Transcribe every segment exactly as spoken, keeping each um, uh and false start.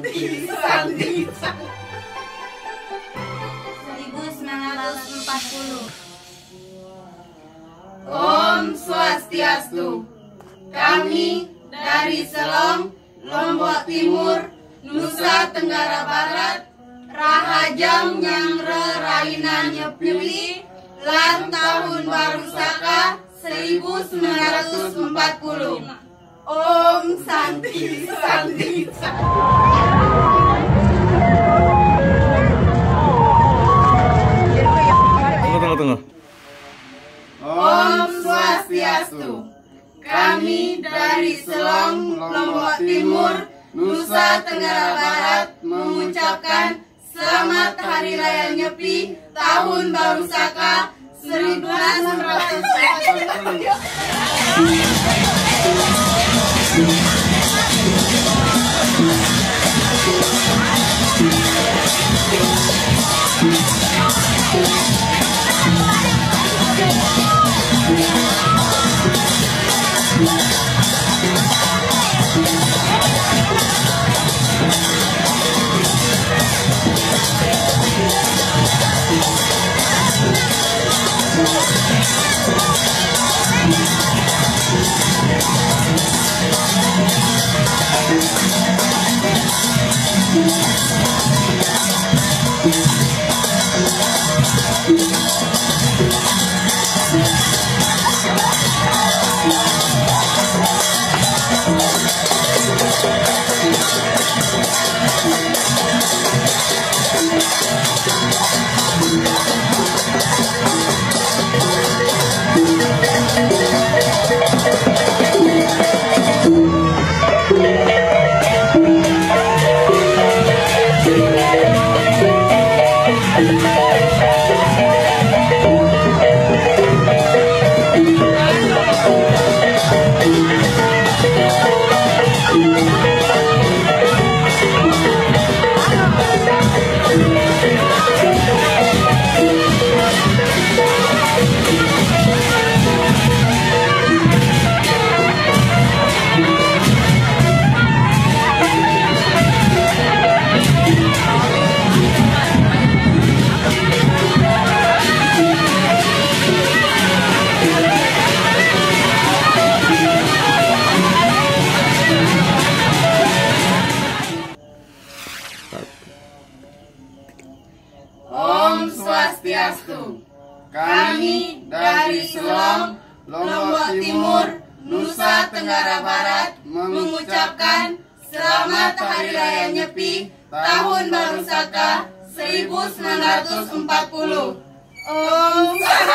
Santi, Santi, seribu sembilan ratus empat puluh. Om Swastiastu. Kami dari Selong, Lombok Timur, Nusa Tenggara Barat, Rahajang Nyangre Raina Nyepili, lan tahun baru Saka seribu sembilan ratus empat puluh. Om Santi, Santi, Santi. Tunggu, tunggu, tunggu. Om Swastiastu. Kami dari Selong, Lombok Timur, Nusa Tenggara Barat mengucapkan Selamat Hari Raya Nyepi Tahun Baru Saka seribu sembilan ratus empat puluh. Om Swastiastu. Kami dari Selong, Lombok Timur, Nusa Tenggara Barat mengucapkan Selamat Hari Raya Nyepi Tahun Baru Saka seribu sembilan ratus empat puluh. Om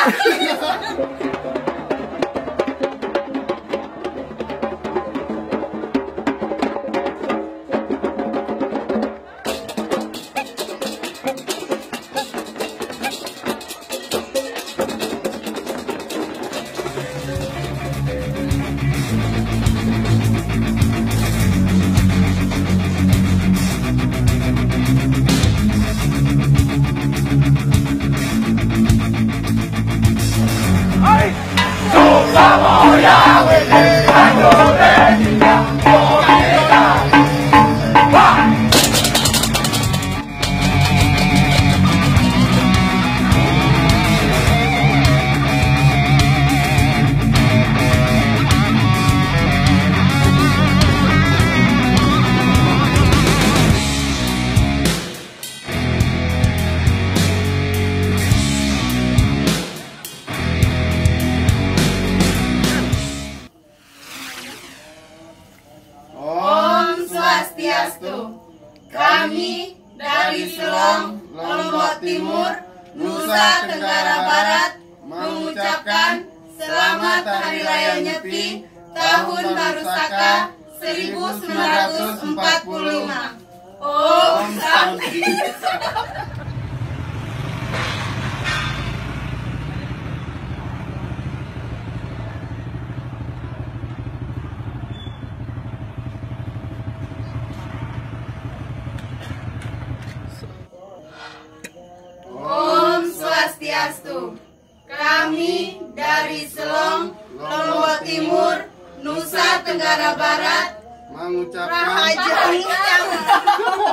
Swastiastu. Kami dari Selong, Lombok Timur, Nusa Tenggara Barat mengucapkan Selamat Hari Raya Nyepi Tahun Baru Saka seribu sembilan ratus empat puluh lima. Om Santi. Om Swastiastu. Kami dari Selong, Lombok Timur, Nusa Tenggara Barat mengucapkan Rahajang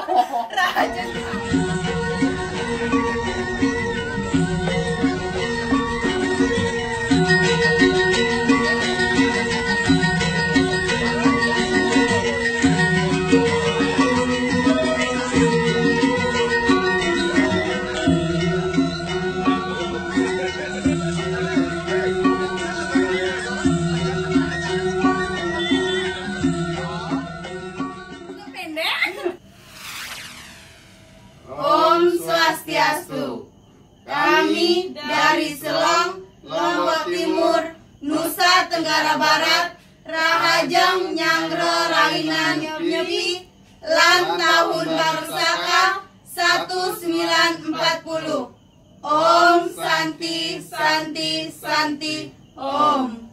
Swastiastu. Kami dari Selong, Lombok Timur, Nusa Tenggara Barat, Rahajang Nyangro Rainan Nyepi, lan tahun baru Saka seribu sembilan ratus empat puluh. Om Santi Santi Santi Om.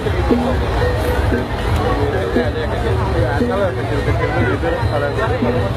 Kalau kecil-kecil gitu, kalau